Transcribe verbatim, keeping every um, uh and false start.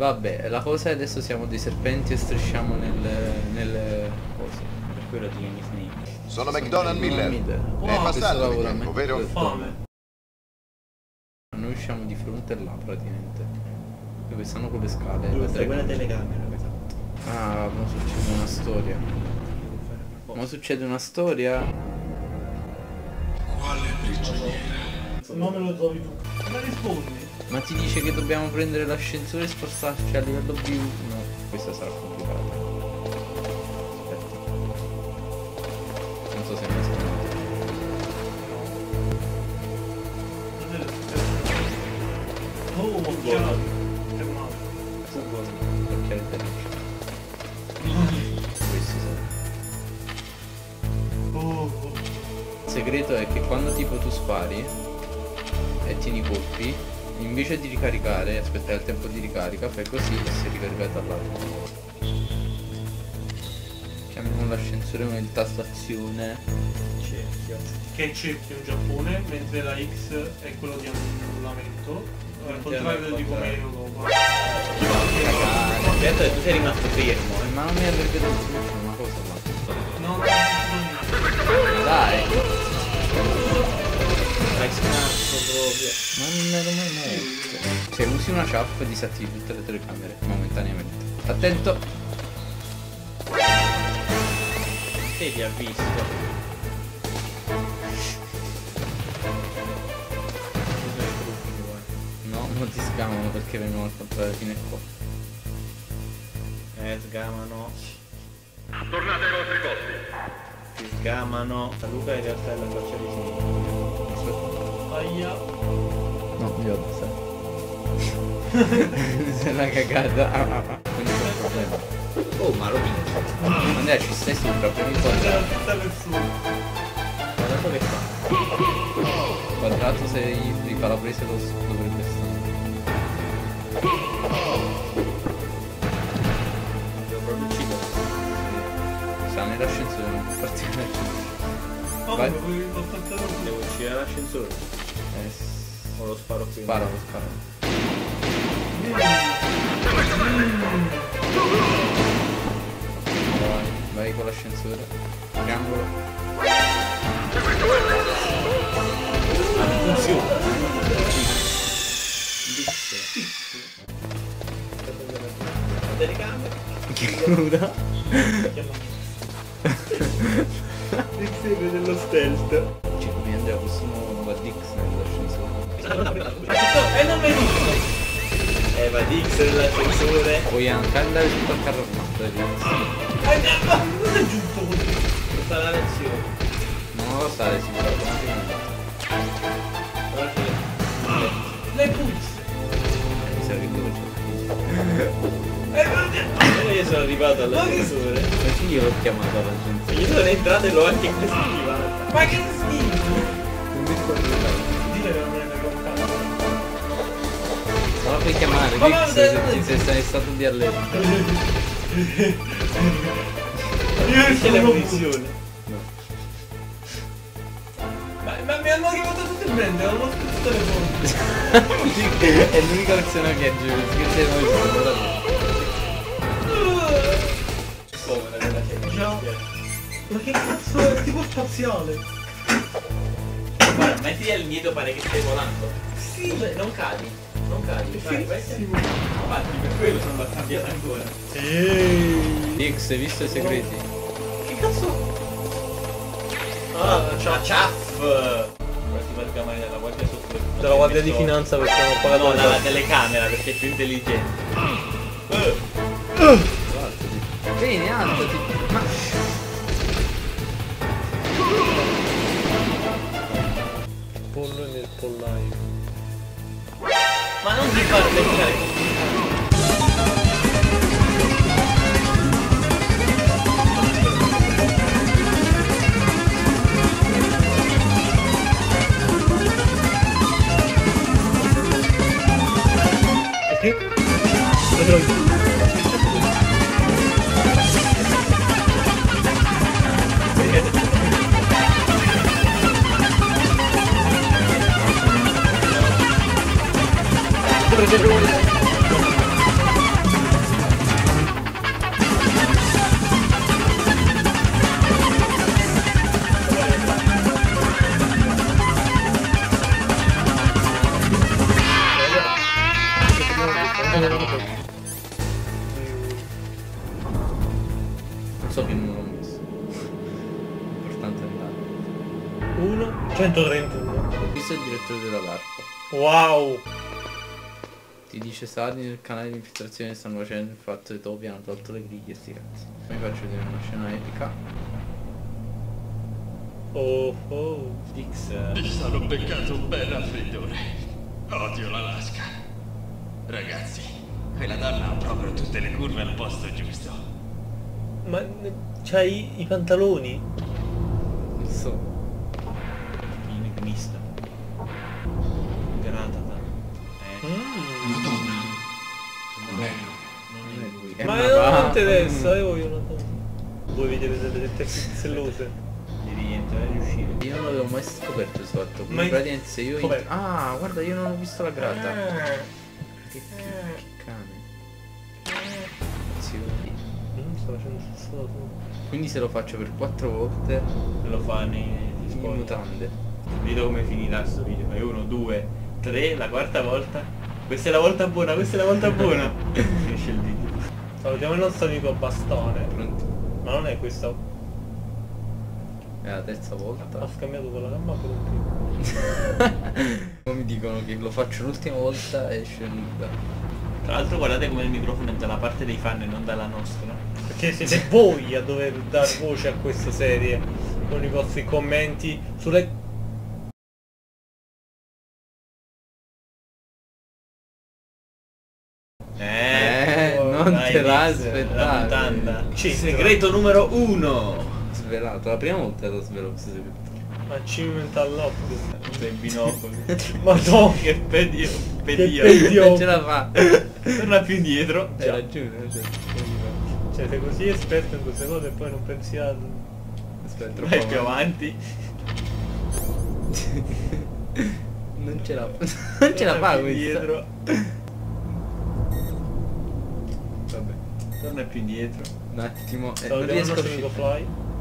Vabbè, la cosa è adesso siamo dei serpenti e strisciamo nel... nel... cosa? Per quello ti vieni Snake. Sono McDonald Miller. Miller. È Questo passato di lavora a tempo, me. vero? Fame. Noi usciamo di fronte là praticamente. Dove stanno quelle scale. Dove le sta tre- quella telecamera, esatto. Ah, ma succede una storia. Ma succede una storia? Quale prigioniera? Non me lo trovi tu. Ma rispondi. Ma ti dice che dobbiamo prendere l'ascensore e spostarci a livello B uno? No, questa sarà complicata. Aspetta. Non so se mi hai scritto. Oh, occhiali. Che male. Occhiali tecnici. Questi sono. Oh, oh. Il segreto è che quando tipo tu spari e tieni i colpi, invece di ricaricare, aspettare il tempo di ricarica, fai così e si ricarica dall'altro. Chiamiamo l'ascensore con il tasto azione. Cerchio. Che è cerchio in Giappone, mentre la X è quello di annullamento. Al contrario di come ero dopo. Aspetta, tu sei rimasto fermo. Eh, ma non mi avrebbe detto una cosa là. No, no, Dai! Hai scazzo proprio. Ma non ero mai morto. Se usi una ciappa disattivi tutte le telecamere momentaneamente. Attento! Te ti ha visto. No, non ti scamano perché vengono al contrario fino a qua. Eh, sgamano. Tornate ai vostri posti. Si sgamano. Luca in realtà è la faccia di sinistra. aia. No, io lo so. Se l'ha cagata. Ah, ah, ah. Quindi c'è un problema. Oh, ma lo vinco. Andrea ci stai sopra, premi il C'era quadrato. tutta persona. Guarda che fa. Quadrato se gli fa la presa lo dovrebbe stare. Devo proprio uccidere. Sta nell'ascensore, non può partire l'ascensore. Oh, Vai. ma poi l'ho tentato. Devo uccidere l'ascensore. Eh, O lo sparo qui. spara, lo spara. Vai, vai con l'ascensore. Triangolo. Ah, non funziona. La telecamera. Che cruda. Il segno dello stealth. Cioè, mi Andrea possiamo va Dix nell'ascensore. E non mi hai visto. Eh, va Dix nell'ascensore. Puoi anche andare tutto al carro armato, Dix. Eh, ma non è giusto così. Tutta la lezione. Non lo sai, si può automaticamente. Le puzze. Mi sa che dove c'è il Eh, ma Io sono arrivato all'ascensore. perché io l'ho chiamato all'agenzia? Io sono entrato e l'ho anche investigato. ma che schifo. Non mi ricordo il nome. Dile che non me ne frega un cazzo. Non la puoi chiamare, Ma Dix, va, se, dai, se sei stato di allerta. Io C'è la sono munizione. Ma, ma mi hanno chiamato tutti il brand, non ho scritto il telefono. È l'unica opzione che aggiungo, perché se noi siamo Povera quella che Già. Ma che cazzo è? Tipo spaziale. Guarda, mettiti al nido, pare che stai volando. Sì. Cioè, non cadi. Non cadi. Vai, vai. Fighissimo. Infatti, per quello sono andato cambiato ancora. Dix, hai visto i segreti? Che cazzo? Ah, c'ha ciaff! Questi telecamere della guardia sotto. Della guardia di finanza perché non ho pagato No, la dalla telecamera perché è più intelligente. Bene, alzati. Ma... pollo nel pollaio. Ma non ti far pensare. Perché? Non so che numero ho messo. L'importante è andare. uno centotrentuno. Questo è il direttore della DARPA. Wow. Ti dice sali nel canale di infiltrazione stanno facendo il fatto che topi hanno tolto le griglie sti cazzi. Mi faccio vedere una scena epica. Oh oh. X. Mi sono beccato un bel raffreddore. Odio l'Alaska. Ragazzi, quella donna ha proprio tutte le curve al posto giusto. Ma ne- c'hai i pantaloni? Non so. Enigmista. Granata. Eh. Mm. Non è. Non è lui. È Ma una non va- interessa, io voglio una donna. Vuoi vedere delle tette pixellose? Devi rientrare e uscire. Io non l'avevo mai scoperto questo fatto. Ma Quindi in- praticamente se io... Com'è? int- Ah, guarda, io non ho visto la grata. Ah. Che, che, che cane. Azioni. Mm, sto facendo solo tu. Quindi se lo faccio per quattro volte Lo fa nei in spoiler. mutande. Vedo come finirà sto video. Fai uno, due, tre, la quarta volta. Questa è la volta buona, questa è la volta buona. Finisce il video. Salutiamo il nostro amico Bastone. Pronti? Ma non è questa. È la terza volta. Ha scambiato quella gamba per un primo. Poi mi dicono che lo faccio l'ultima volta e esce nuda. Tra l'altro guardate come il microfono è dalla parte dei fan e non dalla nostra. Perché siete voi a dover dar voce a questa serie con i vostri commenti sulle... Eh, Eh, non dai, te la Nix, aspettavi. La mutanda. Centro. Segreto numero uno. Svelato, la prima volta lo svelo questo segreto. Achievement unlocked. Sei binocoli. Madonna. Che pedio. Che Pedio. pedio. Non ce la fa. Torna più indietro. Hai ragione, cioè. Cioè sei così esperto in queste cose e poi non pensi a... Aspetta, troppo Vai più avanti. Non ce la non ce la fa Torna più questa. indietro. Vabbè. Torna più indietro. Un attimo. Eh, non Salutiamo il riesco a nostro amico uscire. Fly.